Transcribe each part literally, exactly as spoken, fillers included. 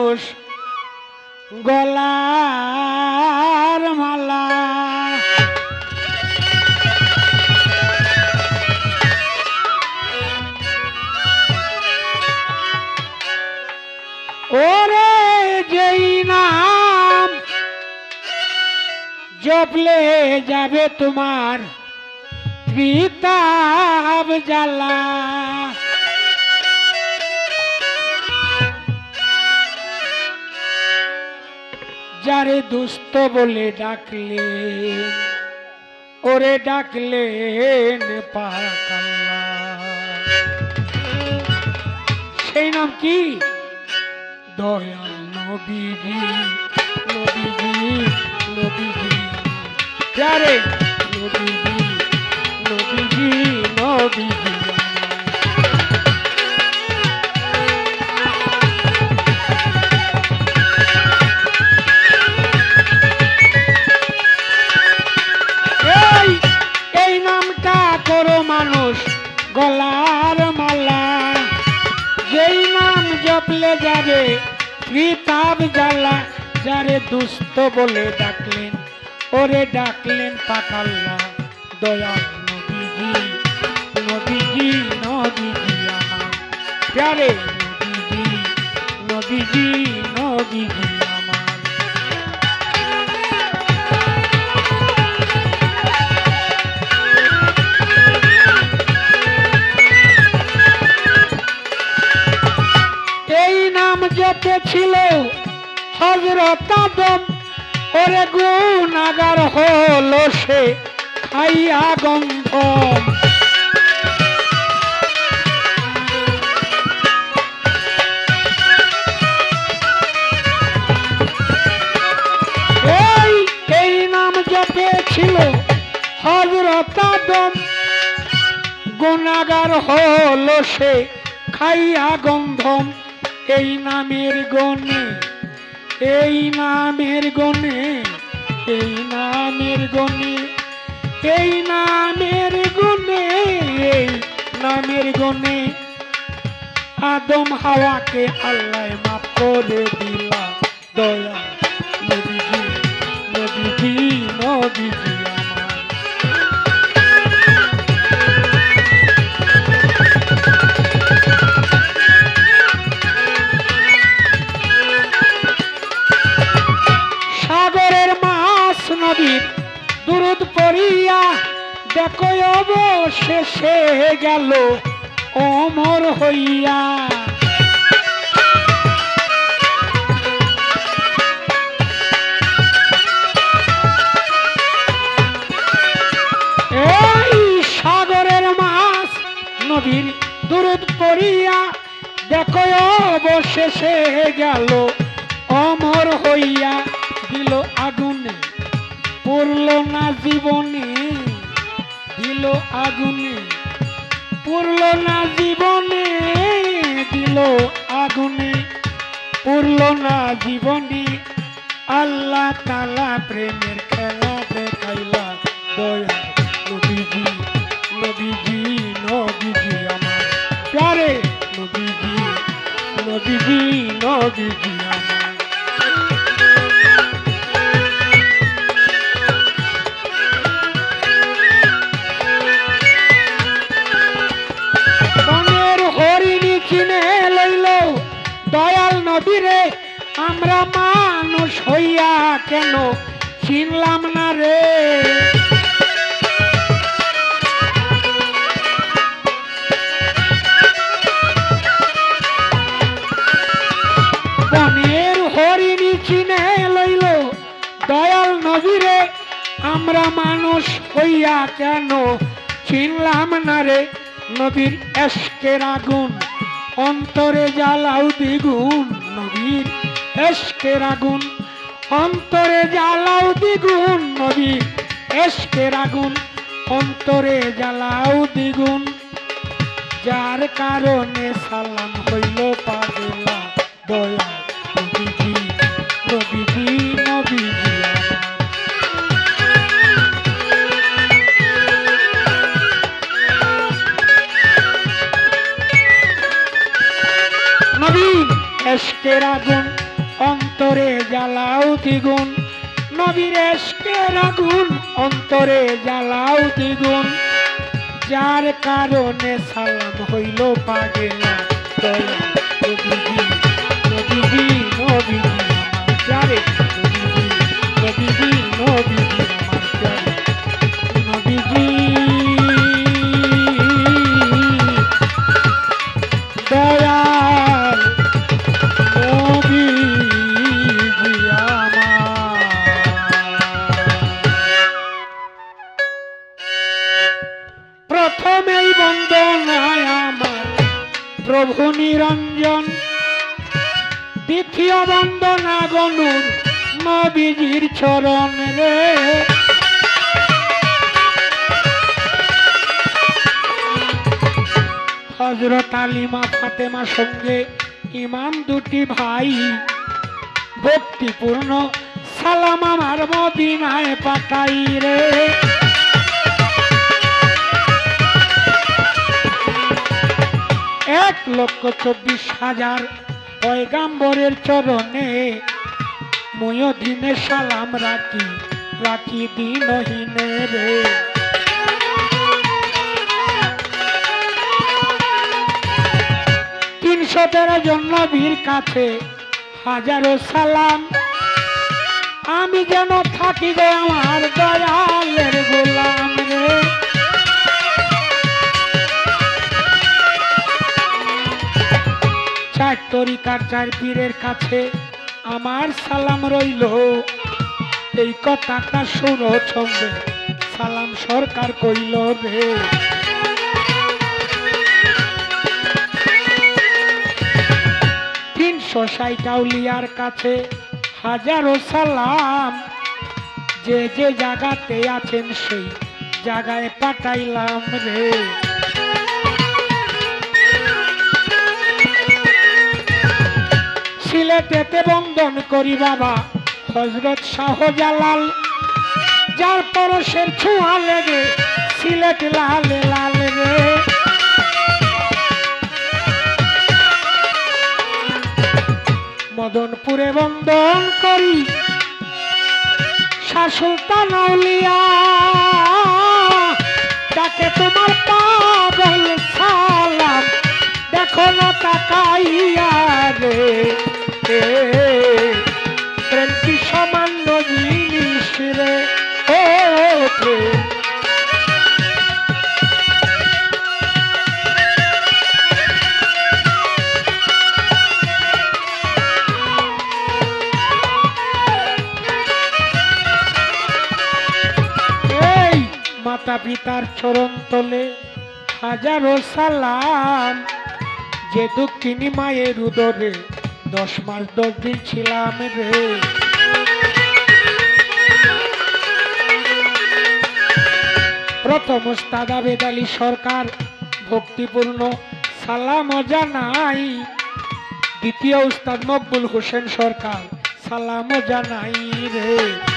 মানুষ গলার মালা ওরে যেই নাম জপলে যাবে তোমার পিতাব জ্বালা যারে দুস্থ বলে ডাকলেন ওরে ডাকলেন পাক আল্লাহ সেই নাম কি দয়াল নবীজি নবীজি নবীজি যারে নবীজি নবীজি নবীজি গলার মালা যেই নাম জপলে যাবে পিতাব জ্বালা যারে দুস্থ বলে ডাকলেন ওরে ডাকলেন পাক আল্লাহ দয়াল নবীজি নবীজি নবীজি আমার প্যারে নবীজি নবীজি নবীজি আমার জপে ছিল হযরত আদম ওরে গুনাহগার হলো সে খাইয়া গন্ধ এই এই নাম জপে ছিল হযরত আদম গুনাহগার হলো সে খাইয়া গন্ধম এই নামের গনে এই নামের গনে এই নামের গনে এই নামের গনে এই নামের গনে আদম হাওয়াকে আল্লাহ মাফ করে দিলা দয়া নবীজি নবীজি নবীজি আমার নবীর দুরূদ পড়িয়া দেখো অবশেষে গেল অমর হইয়া এই সাগরের মাছ নবীর দুরূদ পড়িয়া দেখো অবশেষে গেল অমর হইয়া দিল আগুনে পড়ল না জীবনে দিল আগুনে পড়ল না জীবনে দিল আগুনে পড়ল না জীবনে আল্লাহ তাআলা প্রেমের খেলা দেখাইলা দয়া নবীজি নবীজি নবীজি আমার প্যারে নবীজি নবীজি নবীজি আমার দয়াল নবীরে আমরা মানুষ হইয়া কেন চিনলাম না রে বনের হরিণী চিনে লইল দয়াল নবীরে আমরা মানুষ হইয়া কেন চিনলাম না রে নবীর এশকের আগুন অন্তরে জ্বালাও দ্বিগুণ নবীর এশকের আগুন অন্তরে জ্বালাও দ্বিগুণ নবীর এশকের আগুন অন্তরে জ্বালাও দ্বিগুণ যার কারণে সালাম হইল পাগলা দয়া নবীজি নবীজি নবীজি নবীর এশকের আগুন অন্তরে জ্বালাও দ্বিগুণ, নবীর এশকের আগুন অন্তরে জ্বালাও দ্বিগুণ, যার কারণে সালাম হইল পাগেলা দয়া নবীজি নবীজি নবীজি আমার প্যারে নবীজি নবীজি নবীজি আমার প্যারে নবীজি দয়াল নবীজি আমার। প্রথমেই বন্দনায় আমার প্রভু নিরঞ্জন, দ্বিতীয় বন্দনা গনুর নবীজির চরণ রে। হযরত আলিমা ফাতেমা সঙ্গে ইমাম দুটি ভাই, ভক্তিপূর্ণ সালাম আমার মদিনায় পাঠাই রে। এক লক্ষ চব্বিশ হাজার পয়গাম্বরের চরণে মুয় দিনে সালাম রাখি রাখি দিনহীনে রে। তিনশো তেরো জন নবীর কাছে হাজারো সালাম, আমি যেন থাকি গো আমার দয়ালের গোলাম রে। চার তরিকার চার পীরের কাছে আমার সালাম রইল, এই কথাটা শুনো ছন্দে সালাম সরকার কইল রে। তিনশো ষাট আউলিয়ার কাছে হাজারো সালাম, যে যে জায়গাতে আছেন সেই জায়গায় পাঠাইলাম রে। সিলেটেতে বন্দন করি বাবা হযরত শাহজালাল, যার পরশের ছোঁয়া লেগে সিলেট লাল লাল রে। মদনপুরে বন্দন করি শাহ সুলতান আউলিয়া, তাকে তোমার পাগল সালাম দেখো না তাকাইয়া রে। প্রেম কি সামান্য জিনিস রে ও প্রেম। এই মাতা পিতার চরণ তলে হাজারো সালাম, যে দুঃখিনী মায়ের উদরে দশ মাস দশ দিন ছিলাম রে। প্রথম উস্তাদ আবেদ আলী সরকার ভক্তিপূর্ণ সালাম জানাই, দ্বিতীয় উস্তাদ মকবুল হোসেন সরকার সালাম জানাই রে।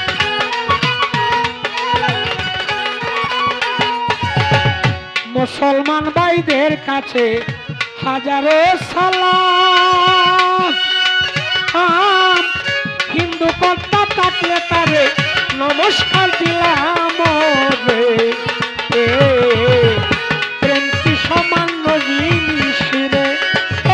মুসলমান ভাইদের কাছে হাজারো সালাম, হিন্দু কর্তা থাকলে তারে নমস্কার দিলাম রে। প্রেম কি সামান্য জিনিস রে ও।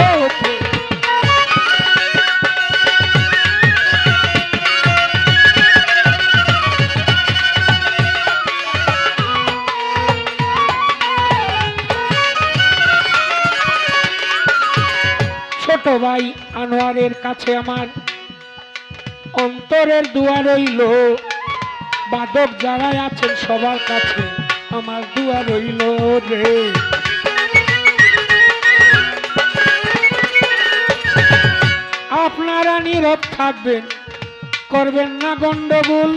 ছোট ভাই আনোয়ারের কাছে আমার অন্তরের দুয়ার রইল, বাদক যারা আছেন সবার কাছে আমার দুয়ার রইল রে। আপনারা নীরব থাকবেন, করবেন না গন্ডগোল,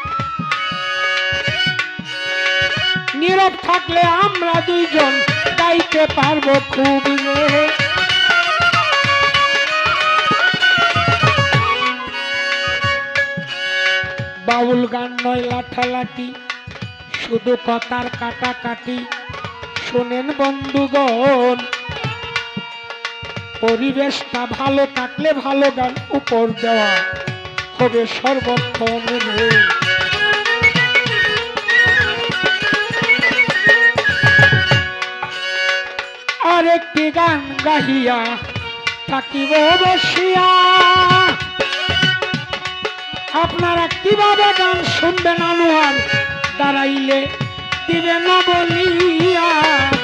নীরব থাকলে আমরা দুইজন গাইতে পারবো খুব রে। বাউল গান নয় লাঠালাঠি, শুধু কথার কাটাকাটি, শোনেন বন্ধুগণ পরিবেশটা ভালো থাকলে ভালো গান উপর দেওয়া হবে সর্বক্ষণ রে। আরেকটি গান গাহিয়া থাকিব বসিয়া, আপনারা কিভাবে গান শুনবেন আনোয়ার দাঁড়াইলে দিবে না বলিয়া।